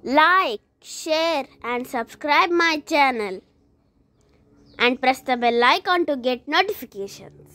Like, share and subscribe my channel and press the bell icon to get notifications.